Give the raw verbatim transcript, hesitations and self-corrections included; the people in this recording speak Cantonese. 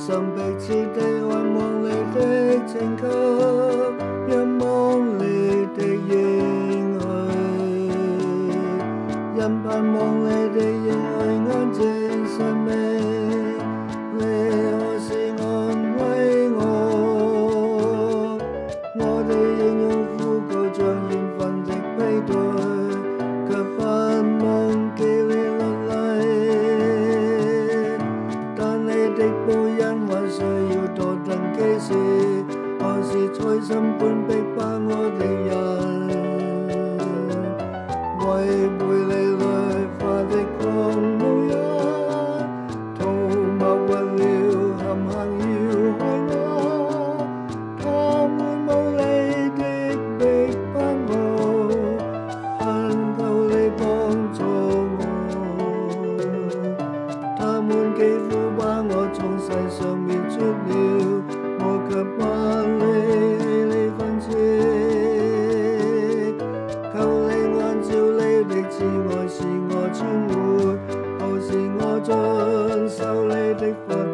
心迫切地渴望你的拯救，仰望你的應許，因盼望你的應許安靜生命，你可是安慰我。我哋應用呼告像緣分的配對，卻不忘記你律例。但你的報恩還需要多等幾時？何時才審判逼迫我的人？違背你律法的狂傲人，圖謀為了陷陷要害我，他們無理的逼迫我，懇求你幫助我。他們幾乎把我從世上滅絕了，我卻把你棄離分切。求你按照你的慈愛使我存活，好使我遵守你的訓